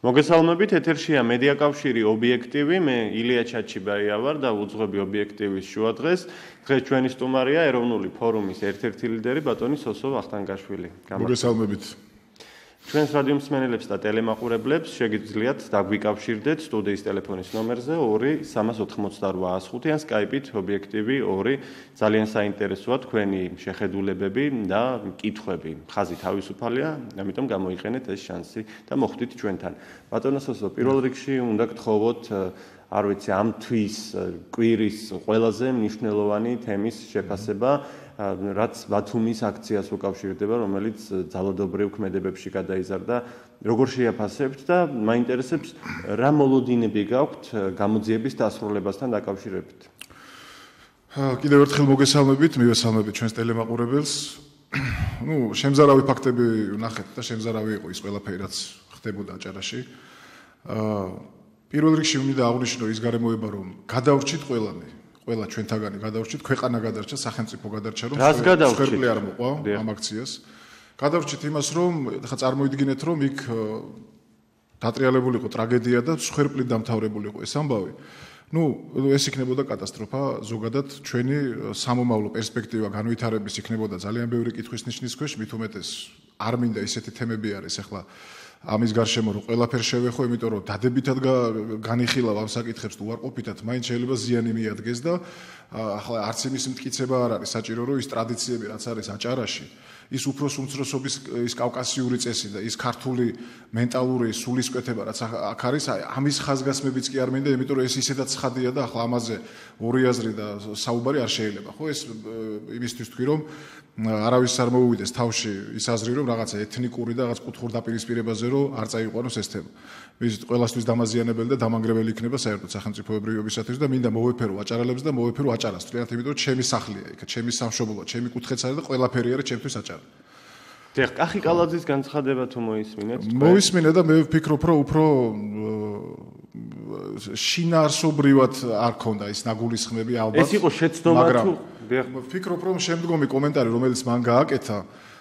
მოგესალმებით, ეთერშია მედია კავშირი ობიექტივი, მე ილია ჩაჩიბაია ვარ და უძღვები ობიექტივის შუადღეს. დღეს ჩვენი სტუმარია ეროვნული ფორუმის ერთ-ერთი ლიდერი ბატონი სოსო ვახტანგაშვილი. მოგესალმებით. ჩვენს რადიო მსმენელებს და ტელემაყურებლებს შეგიძლიათ დაგვიკავშირდეთ სტუდიის ტელეფონის ნომერზე 2-388-105 ან Skype-ით ობიექტივი 2. ძალიან საინტერესოა თქვენი შეხედულებები და კითხვები. ხაზი თავისუფალია, ამიტომ გამოიყენეთ ეს შანსი და მოხვდით ჩვენთან. ბატონო სოსო, პირველ რიგში უნდა გთხოვოთ არ ვიცი ამ თვის კვირის ყველაზე მნიშვნელოვანი თემის შეფასება, რაც ბათუმის აქციას უკავშირდება, რომელიც ძალადობრივ ქმედებებში გადაიზარდა. როგორ შეაფასებთ და მაინტერესებს რა მოლოდინები გაქვთ გამოძიების დასრულებასთან დაკავშირებით? კიდევ ერთხელ მოგესალმებით, მივესალმებით ჩვენს ტელემაყურებელს. შემზარავი ფაქტები ვნახეთ და შემზარავი იყო ის ყველაფერი, რაც ხდებოდა აჭარაში. პირველ რიგში მინდა აღვნიშნო ის გარემოება, რომ გადავრჩით ყველა ჩვენთაგანი გადავრჩით, ქვეყანა გადარჩა, სახელმწიფო გადარჩა, რომ სხერფლი არ მოყვა ამ აქციას. გადავრჩით იმას, რომ ხა წარმოიდგინეთ, რომ იქ დატრიალებული იყო ტრაგედია და სხერფლით დამთავრებული იყო ეს ამბავი. ეს იქნებოდა კატასტროფა, ზოგადად ჩვენი სამომავლო პერსპექტივა განვითარების იქნებოდა ძალიან ბევრი კითხვის ნიშნის ქვეშ, მით უმეტეს არ მინდა ისეთი თემები არის ახლა ამის გარშემო რომ ყველაფერს შევეხო, იმიტომ რომ დადებითად განიხილავ ამ საკითხებს თუ უარყოფითად, მაინც შეიძლება ზიანი მიადგეს და ახლა არც იმის მტკიცება არ არის საჭირო, რომ ის ტრადიციები, რაც არის აჭარაში, ის უფროს უმცროსობის ის კავკასიური წესი და ის ქართული მენტალური სულისკვეთება, რაც აქ არის, ამის ხაზგასმებიც კი არ მინდა, იმიტომ რომ ეს ისედაც ცხადია და ახლა ამაზე ორი აზრი და საუბარი არ შეიძლება. ხო, ეს იმისთვის თქვი, რომ არავის არ მოუვიდეს თავში ის აზრი, რომ რაღაცა ეთნიკური და რაღაც კუთხურ დაპირისპირებაზე რომ არ წაიყვანოს ეს თემა. მის ყველასთვის დამაზიანებელი და დამანგრეველი იქნება საერთოდ სახელმწიფოებრიობისათვის და მინდა მოვეფერო აჭარელებს და მოვეფერო აჭარას. თლიანად იმიტომ რომ ჩემი სახლია იქ, ჩემი სამშობლოა, ჩემი კუთხეც არის და ყველაფერი არის ჩემთვის აჭარა. დიახ, კახიკალაძის განცხადება თუ მოისმინეთ? მოისმინე და მე ვფიქრობ, რომ უფრო შინაარსობრივად არ ქონდა ის ნაგულისხმები ალბათ. ეს იყო შეცდომა თუ? ვფიქრობ, რომ შემდგომი კომენტარი, რომელიც მან გააკეთა,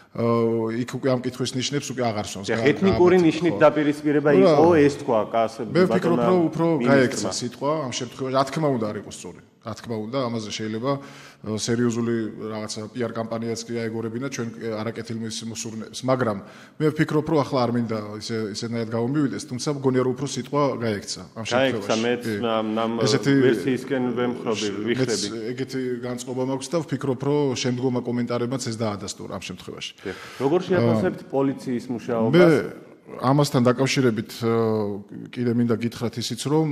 იქ უკვე ამ კითხვის ნიშნებს უკვე აღარ სვამს. ეთნიკური ნიშნით დაპირისპირება იყო ეს თქვა კასები. მე ვფიქრობ, რომ უფრო გაექცა სიტყვა ამ შემთხვევაში. რა თქმა უნდა არ იყოს სწორი. რა თქმა უნდა, ამაზე შეიძლება სერიოზული რაღაცა PR კამპანიაც კი აეგორებინა ჩვენ არაკეთილმის მოსურნეებს, მაგრამ მე ვფიქრობ, რომ ახლა არ მინდა ისედნაირად გამომივიდეს, თუმცა მგონია რომ უფრო სიტყვა გაექცა ამ შემთხვევაში. გაექცა, მეც ამ ვერსიისკენ ვემხრობი, ვიხრები. ეგეთი განწყობა მაქვს და ვფიქრობ, რომ შემდგომა კომენტარებმაც ეს დაადასტურა ამ შემთხვევაში. როგორ შეაფასებთ პოლიციის მუშაობას? მე ამასთან დაკავშირებით კიდე მინდა გითხრათ ისიც, რომ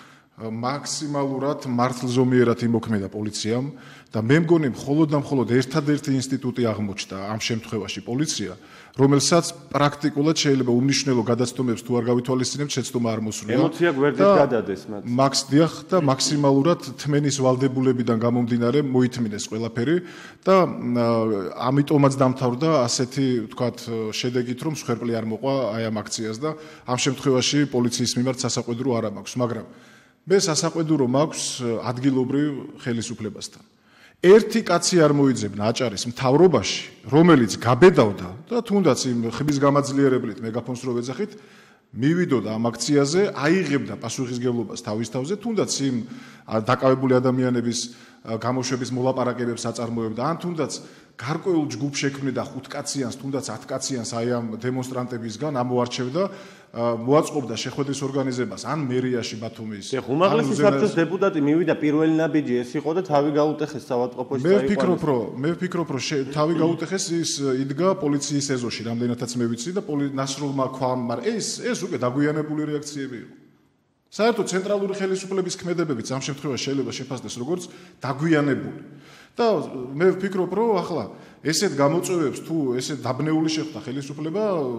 მაქსიმალურად მართლზომიერად იმოქმედა პოლიციამ და მე მგონი მხოლოდ და მხოლოდ ერთადერთი ინსტიტუტი აღმოჩნდა ამ შემთხვევაში პოლიცია, რომელსაც პრაქტიკულად შეიძლება უმნიშვნელო გადაცდომებს თუ არ გავითვალისწინებთ, შეცდომა არ მოსვლია. ემოცია გვერდით გადადეს მათ. დიახ და მაქსიმალურად თმენის ვალდებულებიდან გამომდინარე მოითმინეს ყველაფერი და ამიტომაც დამთავრდა ასეთი ვთქვათ შედეგით, რომ სხერფლი არ მოყვა აი ამ აქციას და ამ შემთხვევაში პოლიციის მიმართ სასაყვედურო არ მაქვს, მაგრამ მე სასაყვედურო მაქვს ადგილობრივ ხელისუფლებასთან. ერთი კაცი არ მოიძებნა აჭარის მთავრობაში, რომელიც გაბედავდა და თუნდაც იმ ხმის გამაძლიერებლით მეგაფონს რო ვეძახით, მივიდოდა ამ აქციაზე, აიღებდა პასუხისმგებლობას თავის თავზე, თუნდაც იმ დაკავებული ადამიანების გამოშვების მოლაპარაკებებს აწარმოებდა, ან თუნდაც გარკვეულ ჯგუფს შექმნიდა 5 კაციანს, თუნდაც 10 კაციანს აი ამ დემონსტრანტებისგან ამოარჩევდა, მოაწყობდა შეხვედრის ორგანიზებას ან მერიაში ბათუმის. უმაღლესი საბჭოს დეპუტატი მივიდა პირველი ნაბიჯი ეს იყო და თავი გაუტეხეს სავატყოპოში წაიყვანეს. მე ვფიქრობ, რომ თავი გაუტეხეს ის იდგა პოლიციის ეზოში, რამდენადაც მე ვიცი და ნასრულმა ქვამ, მაგრამ ეს უკვე დაგვიანებული რეაქციები იყო. საერთოდ ცენტრალური ხელისუფლების ქმედებებიც ამ შემთხვევაში შეიძლება შეფასდეს როგორც დაგვიანებული. და მე ვფიქრობ, რომ ახლა ესეთ გამოწვევებს თუ ესეთ დაბნეული შეხვდა ხელისუფლება,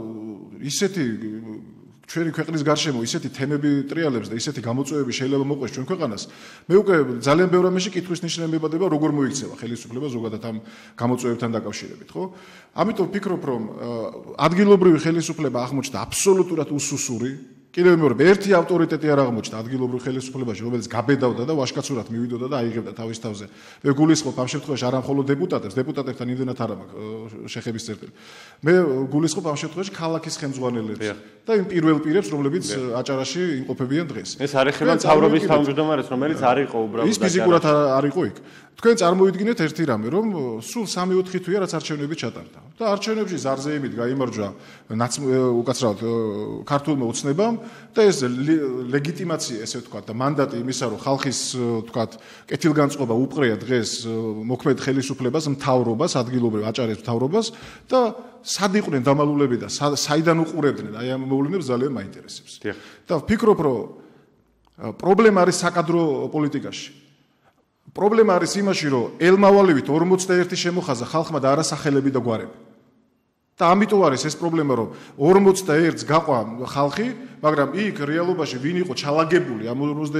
ისეთი ჩვენი ქვეყნის გარშემო ისეთი თემები ტრიალებს და ისეთი გამოწვევები შეიძლება მოყვეს ჩვენ ქვეყანას. მე უკვე ძალიან ბევრ ამაში კითხვის ნიშნები მებადება, როგორ მოიქცევა ხელისუფლება ზოგადად ამ გამოწვევებთან დაკავშირებით, ხო? ამიტომ ვფიქრობ, რომ ადგილობრივი ხელისუფლება აღმოჩნდა აბსოლუტურად უსუსური კიდევ მეორე ერთი ავტორიტეტი არ აღმოჩნდა ადგილობრივ ხელისუფლებაში, რომელიც გაბედავდა და ვაშკაცურად მივიდოდა და აიღებდა თავის თავზე. მე გულისხმობ ამ შემთხვევაში არა მხოლოდ დეპუტატებთან იმდენად არ მაქვს შეხების წერტილი. მე გულისხმობ ამ შემთხვევაში ქალაქის ხელმძღვანელებს და იმ პირველ პირებს, რომლებიც აჭარაში იმყოფებიან დღეს. ეს არ ეხება მთავრობის თავმჯდომარეს, რომელიც არ იყო უბრალოდ ის ფიზიკურად არ იყო იქ. თქვენ წარმოიდგინეთ ერთი რამე, რომ სულ 3-4 თვეა რაც არჩევნები ჩატარდა. და არჩევნებში ზარზეიმით გაიმარჯვა უკაცრავად ქართულმა ოცნებამ და ეს ლეგიტიმაცია, ესე ვთქვათ, და მანდატი იმისა, რომ ხალხის ვთქვათ, კეთილგანწყობა უპყრია დღეს მოქმედ ხელისუფლებას, მთავრობას, ადგილობრივ აჭარის მთავრობას და სად იყვნენ დამალულები და საიდან უყურებდნენ, აი ამ მოვლენებს ძალიან მაინტერესებს. და ვფიქრობ, რომ პრობლემა არის საკადრო პოლიტიკაში. პრობლემა არის იმაში, რომ ელმავალივით 41 შემოხაზა ხალხმა და არა სახელები და გვარები. და ამიტომ არის ეს პრობლემა, რომ 41-ს გაყვა ხალხი, მაგრამ იქ რეალობაში ვინ იყო ჩალაგებული ამ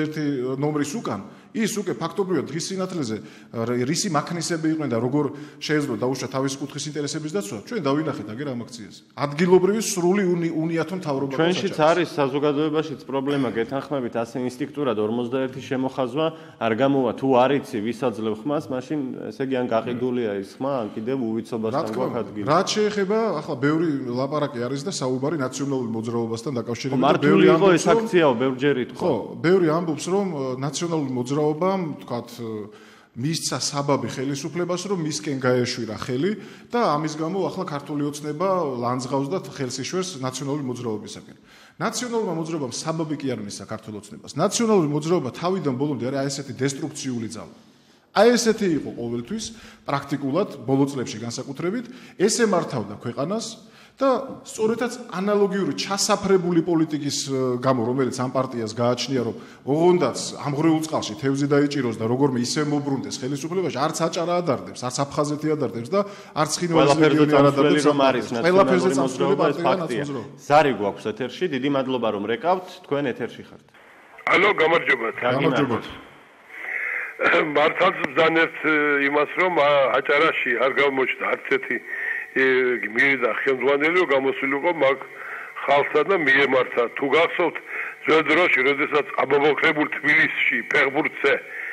41 ნომრის უკან, ის უკვე ფაქტობრივად დღის სინათლეზე რისი მაქნისები იყვნენ და როგორ შეეძლო დაუშვა თავის კუთხის ინტერესების დაცვა, ჩვენ დავინახეთ აგერ ამ აქციაზე. ადგილობრივი სრული უნიათო მთავრობა. ჩვენშიც არის საზოგადოებაშიც პრობლემა, გეთანხმებით, ასე ინსტინქტურად 41 შემოხაზვა არ გამოვა, თუ არ იცი ვის აძლევ ხმას, მაშინ ესე იგი ან გაყიდულია ის ხმა, ან კიდევ უვიცობასთან გვაქვს ადგილი. რაც შეეხება, ახლა ბევრი ლაპარაკი არის და საუბარი ნაციონალურ მოძრაობასთან დაკავშირებით. მართული იყო ეს აქციაო, ბევრჯერ ითქვა. ხო, ბევრი ამბობს, რომ ნაციონალურ მოძრაობამ, თქვათ, მისცა საბაბი ხელისუფლებას, რომ მისკენ გაეშვირა ხელი და ამის გამო ახლა ქართული ოცნება ლანძღავს და ხელს იშვერს ნაციონალური მოძრაობისაკენ. ნაციონალურმა მოძრაობამ საბაბი კი არ მისცა ქართულ ოცნებას. ნაციონალური მოძრაობა თავიდან ბოლომდე არის ესეთი დესტრუქციული ძალა. აი ესეთი იყო ყოველთვის პრაქტიკულად ბოლო წლებში განსაკუთრებით, ესე მართავდა ქვეყანას და სწორედაც ანალოგიური ჩასაფრებული პოლიტიკის გამო, რომელიც ამ პარტიას გააჩნია, რომ ოღონდაც ამღვრეულ წყალში თევზი დაიჭიროს და როგორმე ისე მობრუნდეს ხელისუფლებაში, არც აჭარა ადარდებს, არც აფხაზეთი ადარდებს და არც ხინვალის რეგიონი არ ადარდებს. ყველაფერზე წამსვლელი ფაქტია. ზარი გვაქვს ეთერში, დიდი მადლობა რომ რეკავთ, თქვენ ეთერში ხართ. ალო, გამარჯობათ. გამარჯობათ. მართალს ბრძანებთ იმას, რომ აჭარაში არ გამოჩნდა არც ერთი მირიდა ხელმძღვანელი, რომ გამოსულიყო მაგ ხალხსა და მიემართა. თუ გახსოვთ, ძველ დროში, როდესაც ამომოქრებულ თბილისში, ფეხბურთზე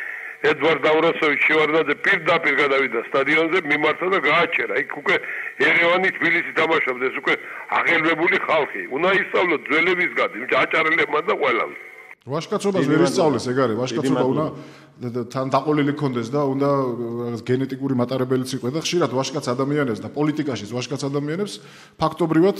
ედვარდ ამროსოვიჩი შევარდნაძე პირდაპირ გადავიდა სტადიონზე, მიმართა და გააჩერა. იქ უკვე ერევანი თბილისი თამაშობდა, ეს უკვე აღელვებული ხალხი. უნდა ისწავლოთ ძველებისგან, აჭარელებმა და ყველამ. ვაშკაცობას ვერ ისწავლეს, ეგ არის, ვაშკაცობა უნდა თან დაყოლილი კონდეს და უნდა გენეტიკური მატარებელიც იყოს და ხშირად ვაშკაც ადამიანებს და პოლიტიკაშიც ვაშკაც ადამიანებს ფაქტობრივად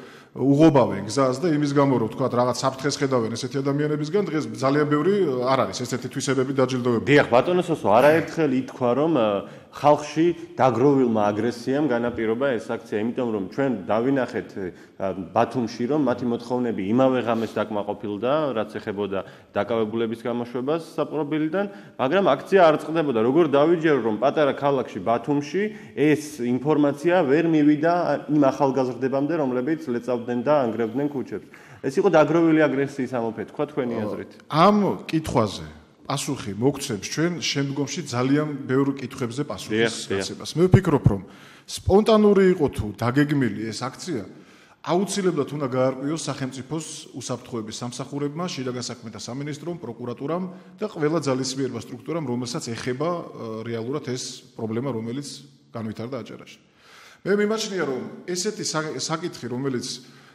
უღობავენ გზას და იმის გამო რომ თქვა რაღაც საფრთხეს ხედავენ ესეთი ადამიანებისგან დღეს ძალიან ბევრი არ არის ესეთი თვისებები დაჯილდოებული. დიახ, ბატონო სოსო, არაერთხელ ითქვა რომ ხალხში დაგროვილმა აგრესიამ განაპირობა ეს აქცია, იმიტომ რომ ჩვენ დავინახეთ ბათუმში რომ მათი მოთხოვნები იმავე ღამეს დაკმაყოფილდა, რაც ეხებოდა დაკავებულების გამოშვებას საპყრობილიდან, მაგრამ აქცია არ წყდებოდა. როგორ დავიჯერო რომ პატარა ქალაქში ბათუმში ეს ინფორმაცია ვერ მივიდა იმ ახალგაზრდებამდე, რომლებიც ლეწავდნენ და ანგრევდნენ ქუჩებს. ეს იყო დაგროვილი აგრესიის ამოფეთქვა თქვენი აზრით? ამ კითხვაზე პასუხი მოგცემს ჩვენ შემდგომში ძალიან ბევრ კითხვებზე პასუხის გაცემას. მე ვფიქრობ, რომ სპონტანური იყო თუ დაგეგმილი ეს აქცია, აუცილებლად უნდა გაარკვიოს სახელმწიფოს უსაფრთხოების სამსახურებმა, შინაგან საქმეთა სამინისტრომ, პროკურატურამ და ყველა ძალისმიერმა სტრუქტურამ, რომელსაც ეხება რეალურად ეს პრობლემა, რომელიც განვითარდა აჭარაში. მე მიმაჩნია, რომ ესეთი საკითხი, რომელიც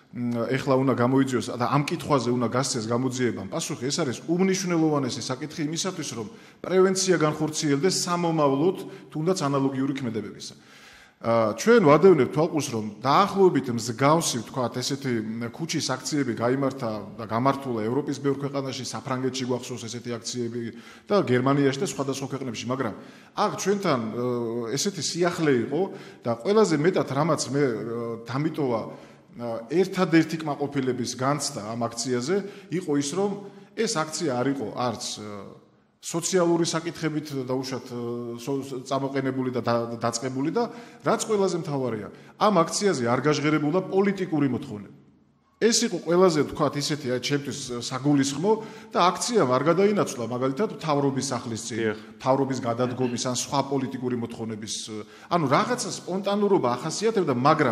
ეხლა უნდა გამოიძიოს და ამ კითხვაზე უნდა გასცეს გამოძიებამ პასუხი, ეს არის უმნიშვნელოვანესი საკითხი იმისათვის, რომ პრევენცია განხორციელდეს სამომავლოდ, თუნდაც ანალოგიური ქმედებებისა. ჩვენ ვადევნებთ თვალყურს, რომ დაახლოებით მსგავსი, ვთქვათ, ესეთი ქუჩის აქციები გაიმართა და გამართულა ევროპის ბევრ ქვეყანაში, საფრანგეთში გვახსოვს ესეთი აქციები და გერმანიაში და სხვადასხვა ქვეყნებში, მაგრამ აქ ჩვენთან ესეთი სიახლე იყო და ყველაზე მეტად რამაც მე დამიტოვა ერთადერთი კმაყოფილების განცდა ამ აქციაზე იყო ის, რომ ეს აქცია არ იყო არც სოციალური საკითხებით დაუშვათ წამოყენებული და დაწყებული და რაც ყველაზე მთავარია, ამ აქციაზე არ გაჟღერებულა პოლიტიკური მოთხოვნები. ეს იყო ყველაზე ვთქვათ ისეთი ჩემთვის საგულისხმო და აქციამ არ გადაინაცვლა მაგალითად მთავრობის სახლის წინ, მთავრობის გადადგომის ან სხვა პოლიტიკური მოთხოვნების, ანუ რაღაცა სპონტანურობა ახასიათებდა, მაგრამ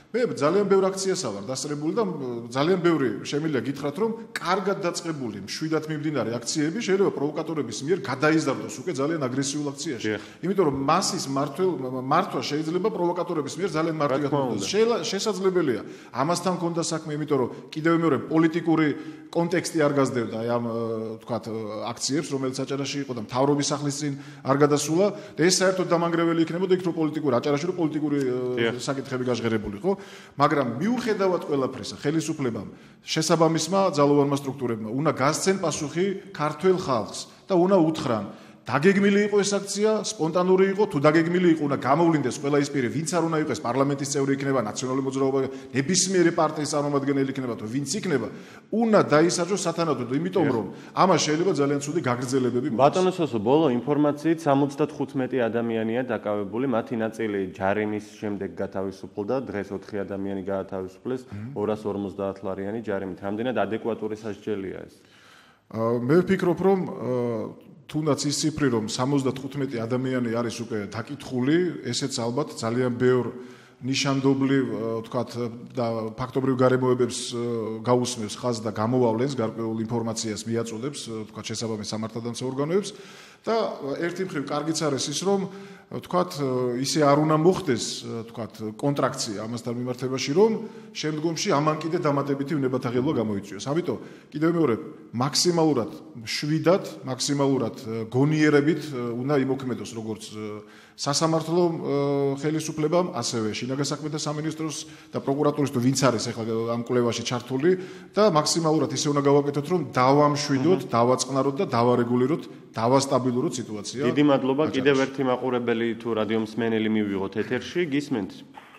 მე ძალიან ბევრ აქციასა ვარ დასწრებული და ძალიან ბევრი შემიძლია გითხრათ რომ კარგად დაწყებული მშვიდად მიმდინარე აქციები შეიძლება პროვოკატორების მიერ გადაიზარდოს უკვე ძალიან აგრესიულ აქციაში. იმიტომ რომ მასის მართვა შეიძლება პროვოკატორების მიერ ძალიან მარტივად მოხდეს. შესაძლებელია ამასთან ქონდა საქმე, იმიტომ რომ კიდევ მეორე პოლიტიკური კონტექსტი არ გასდევდა აი ამ თქვათ აქციებს, რომელიც აჭარაში იყო და მთავრობის სახლის წინ არ გადასულა და ეს საერთოდ დამანგრეველი იქნებოდა იქ რო პოლიტიკური აჭარაში რო პოლიტიკური საკითხები გაჟღერებული იყო. მაგრამ მიუხედავად ყველაფრისა, ხელისუფლებამ, შესაბამისმა ძალოვანმა სტრუქტურებმა უნდა გასცენ პასუხი ქართველ ხალხს და უნდა უთხრან, დაგეგმილი იყო ეს აქცია, სპონტანური იყო, თუ დაგეგმილი იყო, უნდა გამოვლინდეს ყველა ის პირი, ვინც არ უნდა იყოს პარლამენტის წევრი იქნება, ნაციონალური მოძრაობა, ნებისმიერი პარტიის წარმომადგენელი იქნება, თუ ვინც იქნება, უნდა დაისაჯოს სათანადოდ, იმიტომ რომ ამას შეიძლება ძალიან ცუდი გაგრძელებები მოხდეს. ბატონო სოსო, ბოლო ინფორმაციით 75 ადამიანია დაკავებული, მათი ნაწილი ჯარიმის შემდეგ გათავისუფლდა, დღეს 4 ადამიანი გაათავისუფლეს, 250 ლარიანი ჯარიმით. რამდენად ადეკვატური სასჯელია ეს? მე ვფიქრობ, რომ თუნდაც ის ციფრი, რომ 75 ადამიანი არის უკვე დაკითხული, ესეც ალბათ ძალიან ბევრ ნიშანდობლივ, თქვათ და ფაქტობრივ გარემოებებს გაუსმევს ხაზს და გამოვავლენს გარკვეულ ინფორმაციას მიაწოდებს, თქვათ შესაბამის სამართალდამცავ ორგანოებს და ერთი მხრივ კარგიც არის ის, რომ თქვათ ისე არ უნდა მოხდეს, თქვათ კონტრაქცია ამასთან მიმართებაში, რომ შემდგომში ამან კიდე დამატებითი უნებათაღელვა გამოიწვიოს. ამიტომ კიდევ მეორე მაქსიმალურად შვიდად, მაქსიმალურად გონიერებით უნდა იმოქმედოს როგორც სასამართლო ხელისუფლებამ, ასევე შინაგან საქმეთა სამინისტროს და პროკურატურის თუ ვინც არის ახლა ამ კვლევაში ჩართული და მაქსიმალურად ისე უნდა გავაკეთოთ, რომ დავამშვიდოთ, დავაწყნაროთ და დავარეგულიროთ, დავასტაბილუროთ სიტუაცია. დიდი მადლობა. კიდევ ერთი მაყურებელი თუ რადიო მსმენელი მივიღოთ ეთერში, გისმენთ?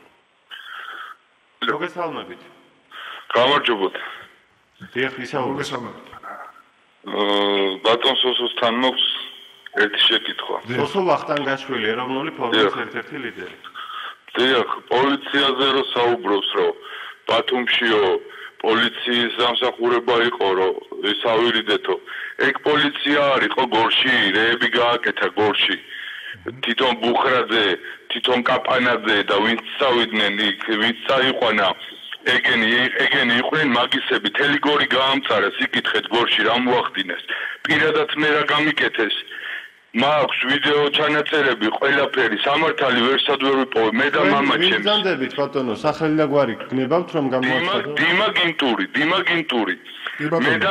მოგესალმებით. გამარჯობოთ. დიახ, ისაუბრეთ. ბატონ სოსოსთან მოქვს ერთი შეკითხვა. სოსო ვახტანგაშვილი, ეროვნული ფორუმის ერთ-ერთი ლიდერი. დიახ, პოლიციაზე რო საუბრობს, რომ ბათუმშიო პოლიციის დამსახურება იყო, რომ ეს ავირიდეთო. ეგ პოლიცია არ იყო გორში, რეები გააკეთა გორში. თვითონ ბუხრაძე, თვითონ კაპანაძე და ვინც წავიდნენ იქ, ვინც წაიყვანა ეგენი იყვნენ მაგისები, თელი გორი გაამწარეს, იკითხეთ გორში რა მოახდინეს. პირადად მე რა გამიკეთეს. მაქვს ვიდეო ჩანაწერები, ყველაფერი, სამართალი ვერსად ვერ ვიპოვე, მე და მამა ჩემს. მიგზანდებით ბატონო, სახელი და გვარი გნებავთ რომ გამოაცხადო? დიმა გინტური. მე და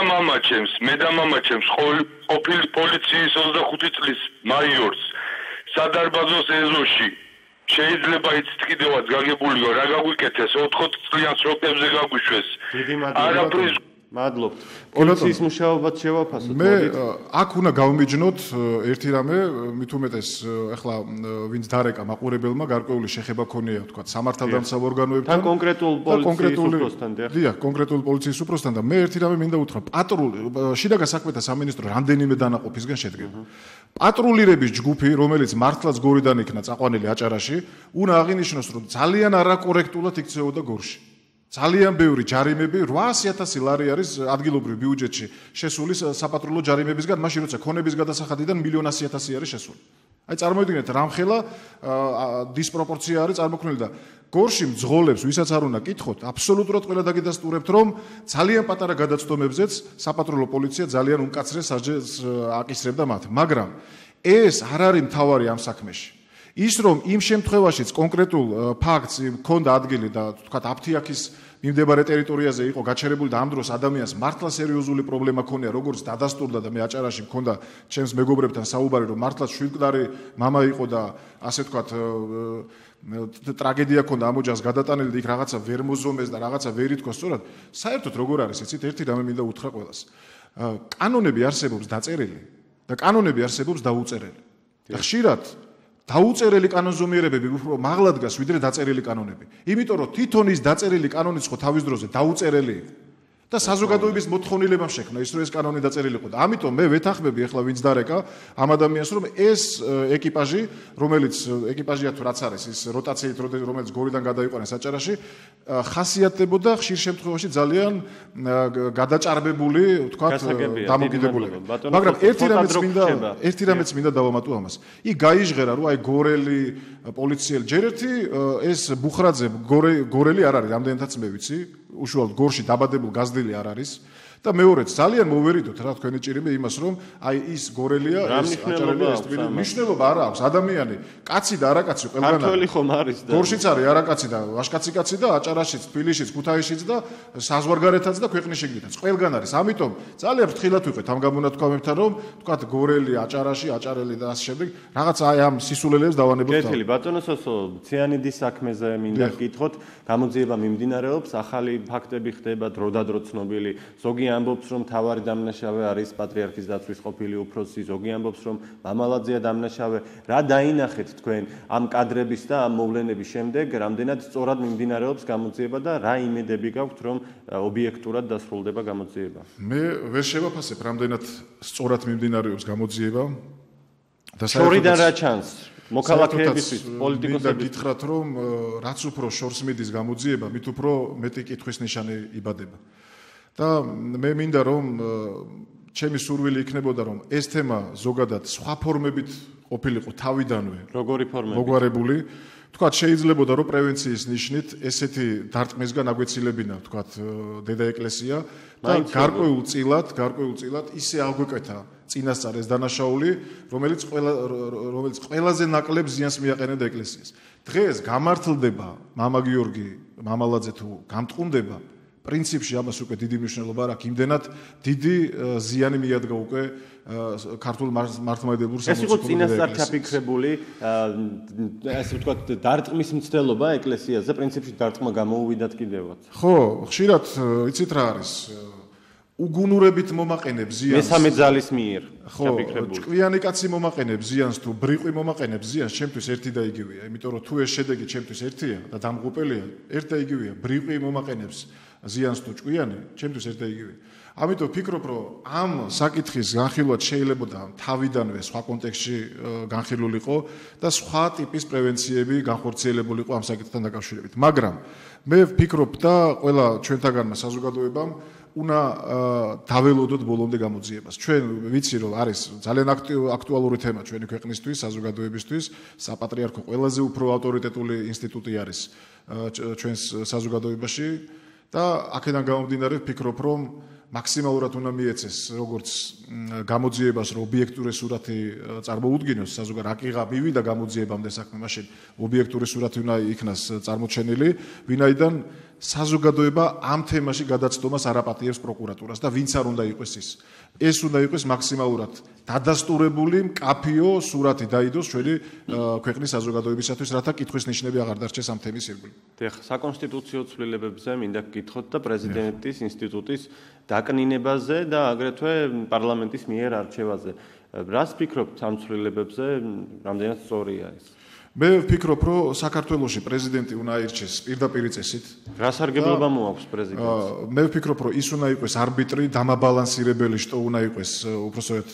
მამა ჩემს ყოფილი პოლიციის 25 წლის მაიორს სადარბაზოს ეზოში შეიძლება იცით კიდევაც გაგებულიო რა გაგვიკეთეს 80 წლიან სროკებზე გაგვიშვეს. დიდი მადლობა. მადლობთ. პოლიციის მუშაობაც შევაფასოთ. მე აქ უნდა გავმიჯნოთ ერთი რამე, მით უმეტეს ახლა ვინც დარეკა მაყურებელმა გარკვეული შეხება ქონია, თქვა სამართალდამცავ ორგანოებთან და კონკრეტულ პოლიციის უფროსთან. დიახ, კონკრეტულ პოლიციის უფროსთან და მე ერთი რამე მინდა უთხრა, შინაგან საქმეთა სამინისტრო რამდენიმე დანაყოფისგან შედგება. პატრულირების ჯგუფი, რომელიც მართლაც გორიდან იქნა წაყვანილი აჭარაში, უნდა აღინიშნოს, რომ ძალიან არაკორექტულად იქცეოდა გორში. ძალიან ბევრი ჯარიმები 800.000 ლარი არის ადგილობრივ ბიუჯეტში შესული საპატრულო ჯარიმებისგან, მაშინ როცა ქონების გადასახადიდან 1.100.000 არის შესული. აი წარმოიდგინეთ რამხელა დისპროპორცია არის წარმოქმნილი და გორში მძღოლებს, ვისაც არ უნდა კითხოთ, აბსოლუტურად ყველა დაგიდასტურებთ, რომ ძალიან პატარა გადაცდომებზეც საპატრულო პოლიცია ძალიან უმკაცრეს სასჯელს აკისრებდა მათ. მაგრამ ეს არ არის მთავარი ამ საქმეში. ის რომ იმ შემთხვევაშიც კონკრეტულ ფაქტს მქონდა ადგილი და თქვათ აფთიაქის მიმდებარე ტერიტორიაზე იყო გაჩერებული და ამ დროს ადამიანს მართლა სერიოზული პრობლემა ქონია, როგორც დადასტურდა და მე აჭარაში მქონდა ჩემს მეგობრებთან საუბარი, რომ მართლა შვილკვდარი მამა იყო და ასე თქვათ ტრაგედია ქონდა ამოჯახს გადატანილი და იქ რაღაცა ვერ მოზომეს და რაღაცა ვერ ითქვა სწორად. საერთოდ როგორ არის იცით, ერთი რამე მინდა უთხრა ყველას. კანონები არსებობს დაწერილი და კანონები არსებობს დაუწერელი. და ხშირად დაუწერელი კანონზომიერებები უფრო მაღლა დგას ვიდრე დაწერილი კანონები. იმიტომ რომ თვითონ ის დაწერილი კანონიც ხო თავის დროზე დაუწერელი იყო. და საზოგადოების მოთხოვნილებამ შექმნა ის რომ ეს კანონი დაწერილიყო და ამიტომ მე ვეთანხმები ახლა ვინც დარეკა ამ ადამიანს რომ ეს ეკიპაჟი რომელიც ეკიპაჟია თუ რაც არის ის როტაციით რომელიც გორიდან გადაიყვანეს აჭარაში ხასიათდებოდა ხშირ შემთხვევაში ძალიან გადაჭარბებული ვთქვათ დამოკიდებულება მაგრამ ერთი რამეც მინდა დავამატო ამას იქ გაიჟღერა რომ აი გორელი პოლიციელი ჯერ ერთი ეს ბუხრაძე გორელი არ არის რამდენადაც მე ვიცი უშუალოდ გორში დაბადებულ გაზრდილი არ არის და მეორეც ძალიან მოვერიდოთ რა თქვენი ჭირიმე იმას რომ აი ის გორელია ეს აჭარელია ეს თბილი მნიშვნელობა არ აქვს ადამიანი კაცი და არაკაცი ყველგან ქართველი ხომ არის და გორშიც არის არაკაცი და ვაშკაცი კაცი და აჭარაშიც თბილისშიც ქუთაისშიც და საზღვარგარეთაც და ქვეყნის შიგნითაც ყველგან არის ამიტომ ძალიან ფრთხილად ვიყეთ ამ გამონათქვამებთან რომ თქვათ გორელი აჭარაში აჭარელი და ასე შემდეგ რაღაც აი ამ სისულელებს დავანებოთ კეთილი ბატონო სოსო ციანიდის საქმეზე მინდა გკითხოთ გამოძიება მიმდინარეობს ახალი ფაქტები ხდება დროდადრო ცნობილი ზოგი ამბობს რომ თავარი დამნაშავე არის პატრიარქის დაცვის ყოფილი უფროსი ზოგი ამბობს რომ მამალაძეა დამნაშავე რა დაინახეთ თქვენ ამ კადრების და ამ მოვლენების შემდეგ რამდენად სწორად მიმდინარეობს გამოძიება და რა იმედები გაქვთ რომ ობიექტურად დასრულდება გამოძიება მე ვერ შევაფასებ რამდენად სწორად მიმდინარეობს გამოძიება და შორიდან რა ჩანს მოქალაქეებისთვის პოლიტიკოსებისთვის გითხრათ რომ რაც უფრო შორს მიდის გამოძიება მით უფრო მეტი კითხვის ნიშანი იბადება და მე მინდა რომ ჩემი სურვილი იქნებოდა რომ ეს თემა ზოგადად სხვა ფორმებით ყოფილიყო თავიდანვე როგორი ფორმები მოგვარებული თქვათ შეიძლებოდა რომ პრევენციის ნიშნით ესეთი დარტყმისგან აგვეცილებინა თქვათ დედა ეკლესია და გარკვეულ წილად ისე აგვეკეთა წინასწარ ეს დანაშაული რომელიც ყველაზე ნაკლებ ზიანს მიაყენებდა ეკლესიას დღეს გამართლდება მამა გიორგი მამალაძე თუ გამტყუნდება პრინციპში ამას უკვე დიდი მნიშვნელობა არ აქვს იმდენად დიდი ზიანი მიადგა უკვე ქართულ მართლმადიდებლურ სამოციქულო ეს იყო წინასწარ ჩაფიქრებული ასე ვთქვათ დარტყმის მცდელობა ეკლესიაზე პრინციპში დარტყმა გამოუვიდათ კიდევაც ხო ხშირად იცით რა არის უგუნურებით მომაყენებს ზიანს მესამე ძალის მიერ ჩაფიქრებული ჭკვიანი კაცი მომაყენებს ზიანს თუ ბრიყვი მომაყენებს ზიანს ჩემთვის ერთი და იგივეა იმიტომ რომ თუ ეს შედეგი ჩემთვის ერთია და დამღუპელია ერთ და იგივეა ბრიყვი მომაყენებს ზიანს თუ ჭკვიანი ჩემთვის ერთ და იგივეა ამიტომ ვფიქრობ რომ ამ საკითხის განხილვა შეიძლება თავიდანვე სხვა კონტექსტში განხილულიყო და სხვა ტიპის პრევენციები განხორციელებულიყო ამ საკითხთან დაკავშირებით მაგრამ მე ვფიქრობ და ყველა ჩვენთაგანმა საზოგადოებამ უნდა დაველოდოთ ბოლომდე გამოძიებას. ჩვენ ვიცი რომ არის ძალიან აქტუალური თემა ჩვენი ქვეყნისთვის, საზოგადოებისთვის, საპატრიარქო ყველაზე უფრო ავტორიტეტული ინსტიტუტი არის ჩვენს საზოგადოებაში და აქედან გამომდინარე ვფიქრობ რომ მაქსიმალურად უნდა მიეცეს როგორც გამოძიებას რომ ობიექტური სურათი წარმოუდგინოს რა მივიდა გამოძიებამდე საქმე მაშინ ობიექტური სურათი უნდა იქნას წარმოჩენილი ვინაიდან საზოგადოება ამ თემაში გადაცდომას არაპატიებს პროკურატურას და ვინც არ უნდა იყოს ეს უნდა იყოს მაქსიმალურად დადასტურებული მკაფიო სურათი დაიდოს ჩვენი ქვეყნის საზოგადოებისათვის რათა კითხვის ნიშნები აღარ დარჩეს ამ თემის ირგვლივ. დიახ, საკონსტიტუციო ცვლილებებზე მინდა გკითხოთ და პრეზიდენტის ინსტიტუტის დაკნინებაზე და აგრეთვე პარლამენტის მიერ არჩევაზე. რას ფიქრობთ ამ ცვლილებებზე, რამდენად სწორია ეს? მე ვფიქრობ, რომ საქართველოში პრეზიდენტი უნდა აირჩეს პირდაპირ წესით. რა სარგებლობა მოაქვს პრეზიდენტს? მე ვფიქრობ, რომ ის უნდა იყოს არბიტრი, დამაბალანსირებელი შტო უნდა იყოს, უпроსტოდ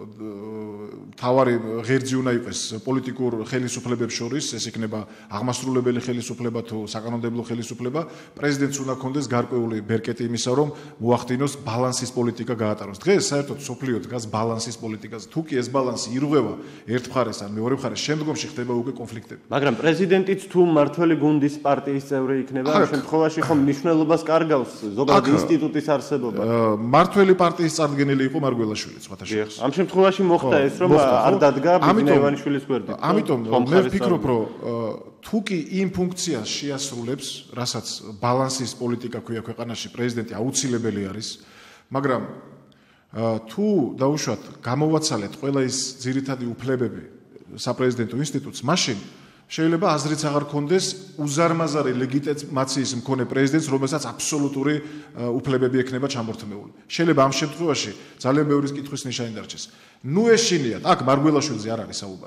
თავარი ღერძი უნდა იყოს პოლიტიკურ ხელისუფლებებს შორის, ეს იქნება აღმასრულებელი ხელისუფლება თუ საკანონმდებლო ხელისუფლება, პრეზიდენტს უნდა ქონდეს გარკვეული ბერკეტი იმისა, რომ მოახდინოს ბალანსის პოლიტიკა გაატაროს. დღეს საერთოდ სოფლიო დგას ბალანსის პოლიტიკაზე. თუ კი ეს ბალანსი ირღვევა ერთ მხარეს ან მეორე მხარეს, შემდგომში ხდება უკვე მაგრამ პრეზიდენტიც თუ მართველი გუნდის პარტიის წევრი იქნება, ამ შემთხვევაში ხომ მნიშვნელობას კარგავს ზოგადი ინსტიტუტის არსებობა. მართველი პარტიის წარდგენილი იყო მარგველაშვილი, სხვათა შორის. ამ შემთხვევაში მოხდა ეს, რომ არ დადგა ბიზნეს ივანიშვილის გვერდით. ამიტომ მე ვფიქრობ, რომ თუ კი იმ ფუნქციას შეასრულებს, რასაც ბალანსის პოლიტიკა ქვია ქვეყანაში, პრეზიდენტი აუცილებელი არის, მაგრამ თუ დაუშვათ გამოვაცალეთ ყველა ის ძირითადი უფლებები საპრეზიდენტო ინსტიტუტს, მაშინ შეიძლება აზრიც აღარ კონდეს უზარმაზარი ლეგიტიმაციის მქონე პრეზიდენტს, რომელსაც აბსოლუტური უფლებები ექნება ჩამორთმეული. შეიძლება ამ შემთხვევაში ძალიან ბევრი კითხვის ნიშანი დარჩეს. ნუ ეშინიათ, აქ მარგველაშვილზე არ არის საუბარი.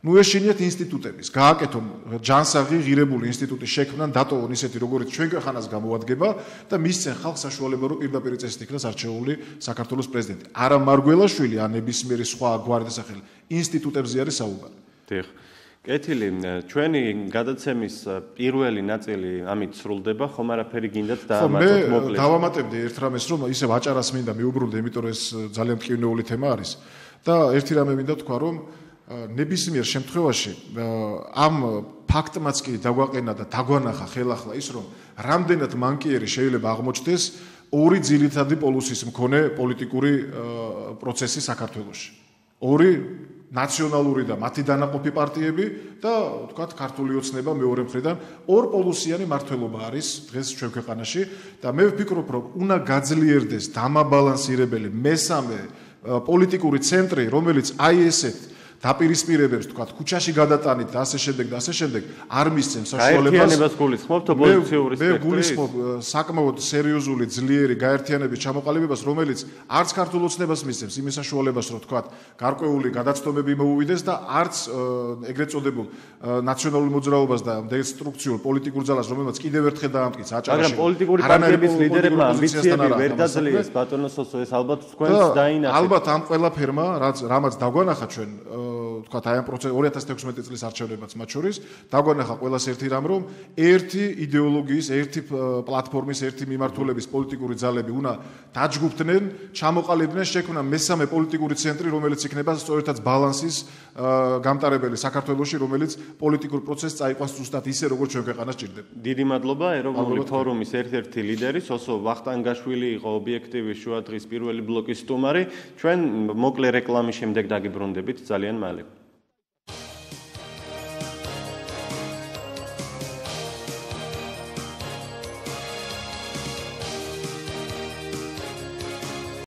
ნუ ეშინიათ ინსტიტუტების, გააკეთონ ჯანსაღი ღირებული ინსტიტუტის შექმნან, დატოვონ ისეთი, როგორც ჩვენ ქვეყანას გამოადგება და მისცენ ხალხს საშუალება, რომ პირდაპირ წესით იქნას არჩეული საქართველოს პრეზიდენტი. არა მარგველაშვილი, ან ნებისმიერი სხვა გვარი და სახელი ინსტიტუტებზე არის საუბარი. დიახ. კეთილი, ჩვენი გადაცემის პირველი ნაწილი ამით სრულდება, ხომ არაფერი გინდათ დაამატოთ მოკლედ. დავამატებდი ერთ რამეს, რომ ისევ აჭარას მინდა მიუბრუნდე, იმიტომ რომ ეს ძალიან მტკივნეული თემა არის და ერთი რამე მინდა თქვა, რომ ნებისმიერ შემთხვევაში ამ ფაქტმაც კი დაგვაყენა და დაგვანახა ხელახლა ის, რომ რამდენად მანკიერი შეიძლება აღმოჩნდეს ორი ძირითადი პოლუსის მქონე პოლიტიკური პროცესი საქართველოში. ორი ნაციონალური და მათი დანაყოფი პარტიები და ვთქვათ ქართული ოცნება მეორე მხრიდან ორპოლუსიანი მართლობა არის დღეს ჩვენ ქვეყანაში და მე ვფიქრობ, რომ უნდა გაძლიერდეს დამაბალანსირებელი მესამე პოლიტიკური ცენტრი, რომელიც აი ესეთ დაპირისპირებებს, თქვათ, ქუჩაში გადატანით და ასე შემდეგ და ასე შემდეგ არ მისცემს საშუალებას. გაერთიანებას გულისხმობთ ოპოზიციური სპექტრის? მე გულისხმობ საკმაოდ სერიოზული, ძლიერი გაერთიანების ჩამოყალიბებას, რომელიც არც ქართულ ოცნებას მისცემს იმის საშუალებას, რომ თქვათ, გარკვეული გადაცდომები მოუვიდეს და არც ეგრეთ წოდებულ ნაციონალურ მოძრაობას და დესტრუქციულ პოლიტიკურ ძალას, რომელმაც კიდევ ერთხელ დაამტკიცა აჭარაში. მაგრამ პოლიტიკური პარტიების ლიდერებმა ამბიციები ვერ დაძლიეს ბატონო სოსო, ეს ალბათ თქვენს დაინახეთ. ალბათ ამ ყველაფერმა, რამაც დაგვანახა ჩვენ თქვათ აი ამ 2016 წლის არჩევნებაც მათ შორის დაგვანახა ყველას ერთი რამ, რომ ერთი იდეოლოგიის, ერთი პლატფორმის, ერთი მიმართულების პოლიტიკური ძალები უნდა დაჯგუფდნენ, ჩამოყალიბდნენ, შექმნან მესამე პოლიტიკური ცენტრი, რომელიც იქნება სწორედაც ბალანსის გამტარებელი საქართველოში, რომელიც პოლიტიკურ პროცესს წაიყვანს ზუსტად ისე, როგორც ჩვენ ქვეყანას ჭირდება. დიდი მადლობა, ეროვნული ფორუმის ერთ-ერთი ლიდერი სოსო ვახტანგაშვილი იყო ობიექტივის შუადღის პირველი ბლოკის სტუმარი. ჩვენ მოკლე რეკლამის შემდეგ დაგიბრუნდებით ძალიან მალე.